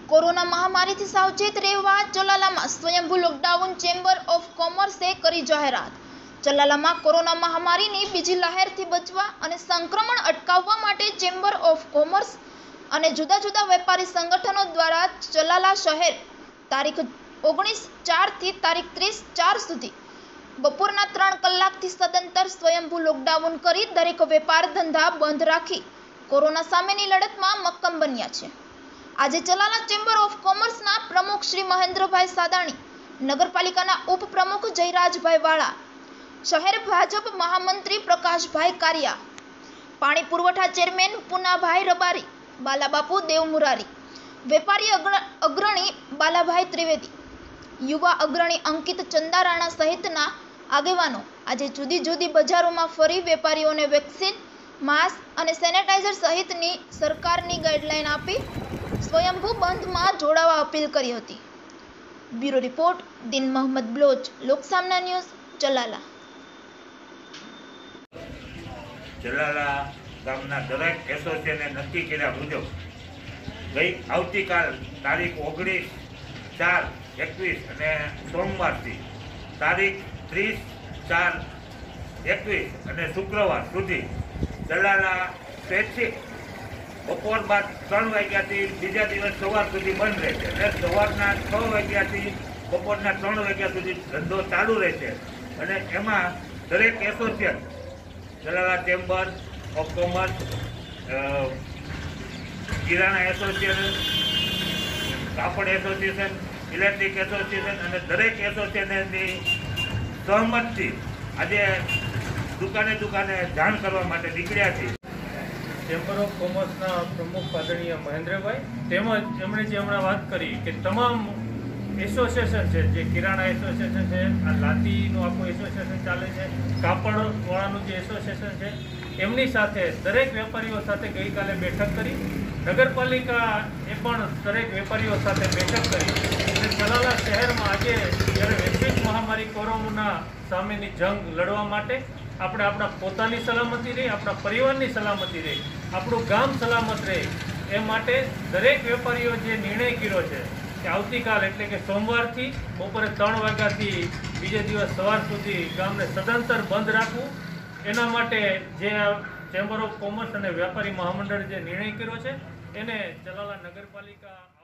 Corona મહામારીથી સાવચેત રહેવા ચલાલામાં સ્વયંભૂ લોકડાઉન ચેમ્બર ઓફ કોમર્સે કરી જાહેરાત। ચલાલામાં કોરોના મહામારીની બીજી લહેરથી બચવા અને સંક્રમણ અટકાવવા માટે ચેમ્બર ઓફ કોમર્સ અને જુદા જુદા વેપારી સંગઠનો દ્વારા ચલાલા શહેર તારીખ 19/4 થી તારીખ 30/4 સુધી બપોરના 3 કલાકથી સદંતર સ્વયંભૂ લોકડાઉન કરી દરેક વેપાર ધંધા બંધ રાખી કોરોના સામેની લડતમાં મક્કમ બન્યા છે। આજે ચલાલા ચેમ્બર ઓફ કોમર્સના પ્રમુખ શ્રી મહેન્દ્રભાઈ સાદાણી, નગરપાલિકાના ઉપપ્રમુખ જયરાજભાઈ વાળા, શહેર ભાજપ મહામંત્રી પ્રકાશભાઈ કારિયા, પાણી પુરવઠા ચેરમેન પુનાભાઈ રબારી, બાલાબાપુ દેવમુરારી, વેપારી અગ્રણી બાલાભાઈ ત્રિવેદી, યુવા અગ્રણી અંકિત ચંદારાણા સહિતના આગેવાનો આજે જુદી જુદી બજારોમાં ફરી વેપારીઓને વેક્સિન, માસ્ક અને સેનેટાઇઝર સહિતની સરકારની ગાઈડલાઈન આપી સ્વયંભૂ બંધમાં જોડાવા અપીલ કરી હતી। Bureau report Din Mohammad Baloch, Loksamna news, Chalala. Chalala ગામના દરેક એસોસિએશને નક્કી કર્યા મુજબ આવતીકાલ તારીખ 19/4/21 અને સોમવારથી તારીખ 30/4/21 અને શુક્રવાર સુધી ચલાલા સ્વૈચ્છિક બપોર બાદ 3 વાગ્યાથી બીજા દિવસ સવાર સુધી બંધ રહેશે અને સવારના 6 વાગ્યાથી બપોરના 3 વાગ્યા સુધી ધંધો ચાલુ રહેશે। અને એમાં દરેક association, Chalala chamber of commerce, kirana association, કાપડ એસોસિએશન, ઇલેક્ટ્રિક એસોસિએશન અને દરેક એસોસિએશનની સહમતથી આજે દુકાને જાણ કરવા માટે નીકળ્યા છીએ। ચેમ્બર ઓફ કોમર્સના પ્રમુખ આદરણીય મહેન્દ્રભાઈ તેમજ એમણે જે હમણાં વાત કરી કે તમામ એસોસિએશન છે, જે કિરાણા એસોસિએશન છે, આ લાતીનું આખું એસોસિએશન ચાલે છે, કાપડવાળાનું જે એસોસિએશન છે, એમની સાથે દરેક વેપારીઓ સાથે ગઈકાલે બેઠક કરી। નગરપાલિકા એ પણ દરેક વેપારીઓ સાથે બેઠક કરી અને ચલાલા શહેરમાં આજે જ્યારે વૈશ્વિક મહામારી કોરોના સામેની જંગ લડવા માટે આપણે આપણા પોતાની સલામતી રહે, આપણા પરિવારની સલામતી રહે, આપણું ગામ સલામત રહે એ માટે દરેક વેપારીઓ જે નિર્ણય કર્યો છે કે આવતીકાલ એટલે કે સોમવારથી બપોરે 3 વાગ્યાથી બીજે દિવસ સવાર સુધી ગામને સદંતર બંધ રાખવું, એના માટે જે ચેમ્બર ઓફ કોમર્સ અને વેપારી મહામંડળ જે નિર્ણય કર્યો છે એને ચલાલા નગરપાલિકા